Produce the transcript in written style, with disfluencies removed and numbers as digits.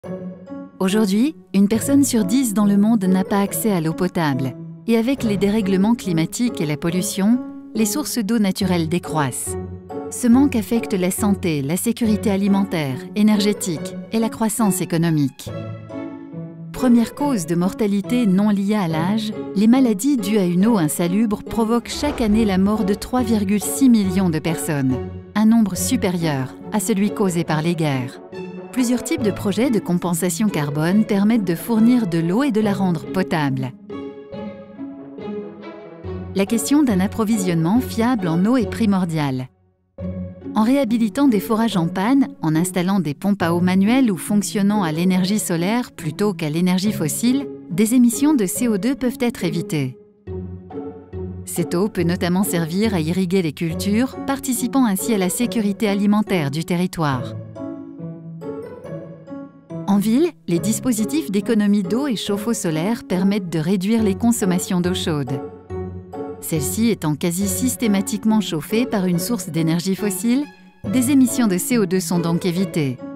Aujourd'hui, une personne sur 10 dans le monde n'a pas accès à l'eau potable. Et avec les dérèglements climatiques et la pollution, les sources d'eau naturelle décroissent. Ce manque affecte la santé, la sécurité alimentaire, énergétique et la croissance économique. Première cause de mortalité non liée à l'âge, les maladies dues à une eau insalubre provoquent chaque année la mort de 3,6 millions de personnes, un nombre supérieur à celui causé par les guerres. Plusieurs types de projets de compensation carbone permettent de fournir de l'eau et de la rendre potable. La question d'un approvisionnement fiable en eau est primordiale. En réhabilitant des forages en panne, en installant des pompes à eau manuelles ou fonctionnant à l'énergie solaire plutôt qu'à l'énergie fossile, des émissions de CO2 peuvent être évitées. Cette eau peut notamment servir à irriguer les cultures, participant ainsi à la sécurité alimentaire du territoire. En ville, les dispositifs d'économie d'eau et chauffe-eau solaire permettent de réduire les consommations d'eau chaude. Celle-ci étant quasi systématiquement chauffée par une source d'énergie fossile, des émissions de CO2 sont donc évitées.